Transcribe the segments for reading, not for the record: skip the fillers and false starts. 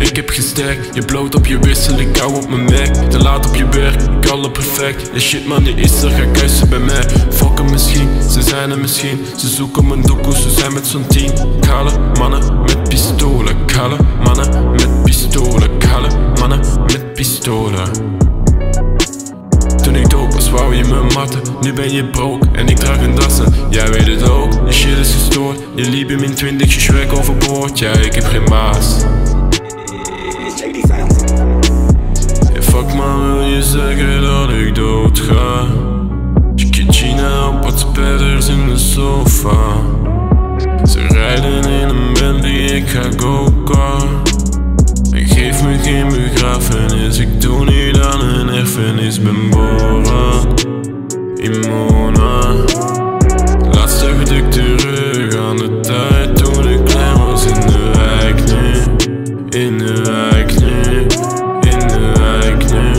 Ik heb gesterkt, je bloot op je wissel, ik hou op mijn merk. Te laat op je werk, ik alle perfect. Ja shit man, die is er, ga kuisen bij mij. Fokken misschien, ze zijn er misschien. Ze zoeken mijn doekoes, ze zijn met zo'n 10. Kale mannen met pistolen, kale mannen met pistolen, kale mannen met pistolen. Toen ik dope was wou je me matten. Nu ben je broke en ik draag een dassen. Jij weet het ook, je shit is gestoord. Je liep in 20, je schwek overboord. Ja, ik heb geen baas. Ja, fuck man, wil je zeggen dat ik dood ga? China op wat spetters in de sofa. Ze rijden in een Bentley, ik ga go-kart. En geef me geen begrafenis, ik doe niet aan een erfenis. Ben Borat, Imona. Laatst dacht ik terug aan de tijd toen ik klein was in de wijk nu. In de wijk nu, in de wijk nu.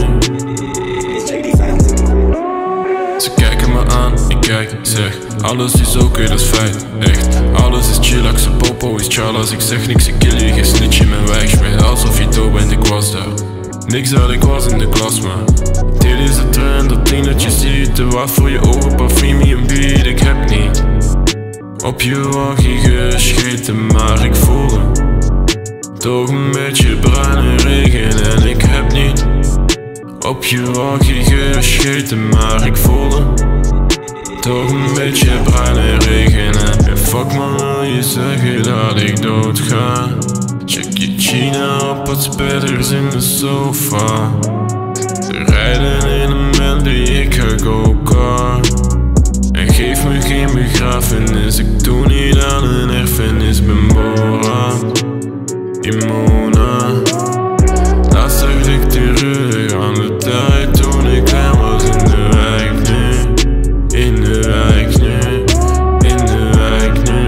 Ze kijken me aan, ik kijk, zeg alles is oké, dat is feit, echt. Alles is chill, ze popo is chill. Als ik zeg niks, ik kill je, geen snitch in mijn wijk. Schmeer alsof je dood bent, ik was daar. Niks dat ik was in de klas, maar dit is de trend, dat ding dat je ziet. Te wat voor je ogen, parfum, een beat, ik heb niet op je waggie gescheten, maar ik voel hem. Toch een beetje bruin en regen en ik heb niet op je waggie gescheten, maar ik voel hem. Toch een beetje bruin en regenen. En fuck man, wil je zeggen dat ik dood ga? Check je China op wat spetters in de sofa. Ze rijden in een Bentley, ik ga go-kart. En geef me geen begrafenis, ik doe niet aan een erfenis. Ben Borat, Imona. Laatst dacht ik terug aan de tijd toen ik klein was in de wijk nu. In de wijk nu, in de wijk nu.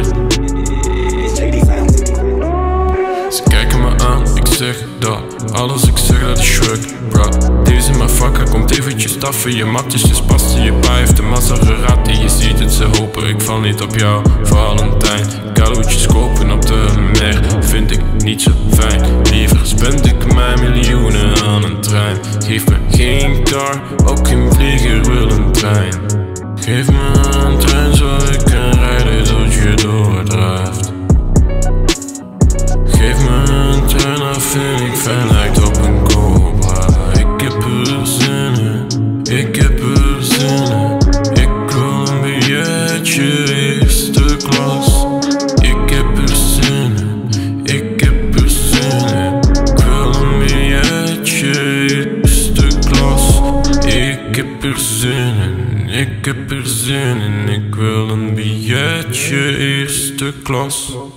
Ze kijken me aan, ik zeg dat alles ik zeg dat is shrug, bro. Deze motherfucker komt eventjes taffen. Je matjes, je spasten, je pa heeft de massa geraad. Je ziet het, ze hopen, ik val niet op jou, Valentijn. Cadeautjes kopen op de mer, vind ik niet zo fijn. Liever spend ik mijn miljoenen aan een trein. Geef me geen car, ook geen vlieger, wil een trein. Geef me een trein zodat ik kan rijden tot je doordrijft. Geef me een trein, dat vind ik fijn, lijkt op een Cobra. Ik heb er zin in, ik heb er zin in. Ik wil een billetje eerste klas. Ik heb er zin in, ik heb er zin in. Ik wil een billetje eerste klas. Ik heb er zin in, ik heb er zin in. Ik wil een billetje eerste klas.